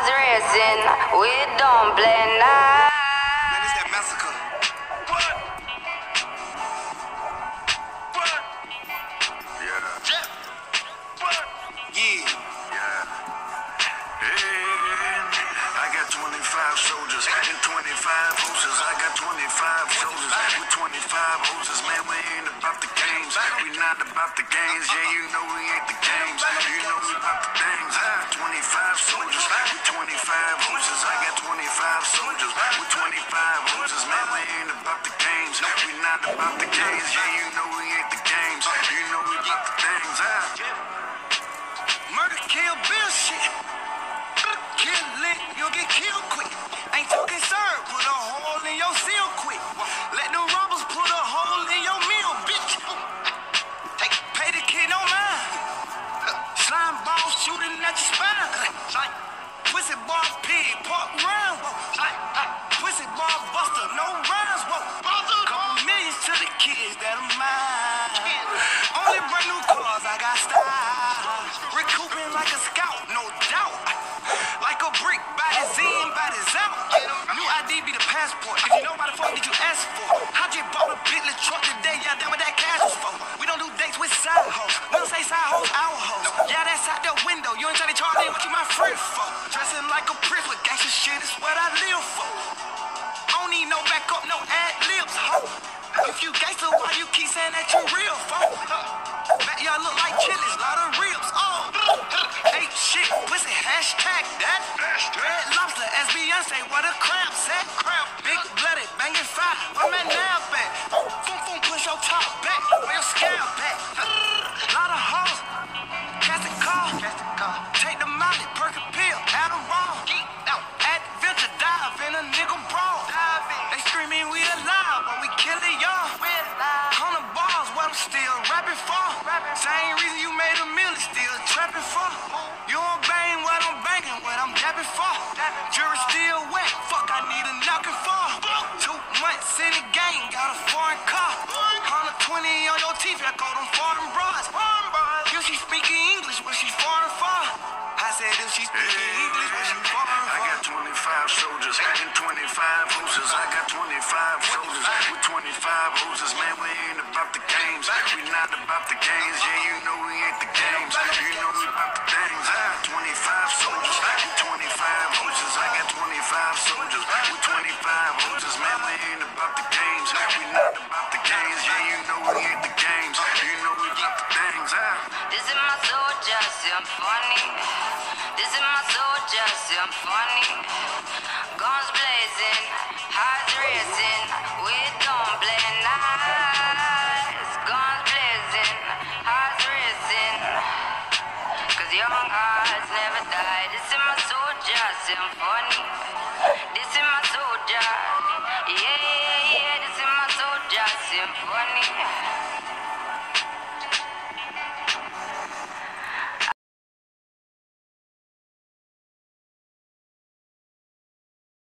hearts racing, we don't play nice. Man, it's that massacre. What? What? Yeah. Yeah. What? Yeah. Yeah. Hey, I got 25 soldiers and 25 horses. I got 25 soldiers with 25 horses. Man, we ain't about the games. We not about the games. Yeah, you know we ain't the games. You know we about the things. 25 soldiers with 25 horses. I got 25 soldiers with 25 horses. Man, we ain't about the games. We not about the games. Yeah, you know we ain't the games. You know we about the things. Murder, kill, bill shit. Kill lit, you'll get killed quick. Ain't talking serve, put a hole in your seal quick. Let the robbers put a hole in your meal, bitch. Pay the kid no mind. Slime ball shooting at your spine. Pussy ball pig, pork round. Pussy ball buster, no rhymes. Couple millions to the kids that are mine. Only brand new cars, I got style. Recouping like a scout, no doubt. Like a brick, body's in, body's out. New ID be the passport. If you know why the fuck did you ask for? I just bought a Bentley truck today, yeah, that what that cash was for. We don't do dates with side hoes. We don't say side hoes, our hoes. Yeah, that's out the window. You ain't trying to charge me what you my friend for. Dressing like a prince with gangsta shit is what I live for. I don't need no backup, no ad libs, ho. If you gangsta, why you keep saying that you real, folk? Bet y'all look like chilies, lot of ribs, oh. Ain't shit, pussy, hashtag that. Red lobster, as Beyonce, what a crab set. Big blooded, banging fire, where my nab at? Boom, boom, push your top back, where your scalp at? Lot of hoes, cast the car. Take the molly, perk a pill, add a raw. Adventure dive in a nigga brawl. They screaming we alive, but we killing y'all. 100 bars, what I'm still rapping for. Same reason you made a million, still trapping for. You don't bang what I'm banging, what I'm dapping for. Jury still wet, fuck I need a knocking for. 2 months in the game, got a foreign car. 120 on your teeth, I call them foreign bras. You she speaking English, what she foreign for? I said if she speaking English, what she foreign for? I got 25 soldiers and 25 horses. I got 25 soldiers with 25 horses. Man, we ain't about the games. We not about the games. Yeah, you know we ain't the games. You know we about the things. 25 soldiers with 25 horses. I got 25 soldiers with 25 horses. Man, we ain't about the games. We not about the games. Yeah, you know we ain't the games. You know we about the things. This is my soldier symphony. This is my soldier symphony. Guns blazing, hearts racing, we don't play nice. Guns blazing, hearts racing, 'cause young hearts never die. This is my soldier symphony. This is my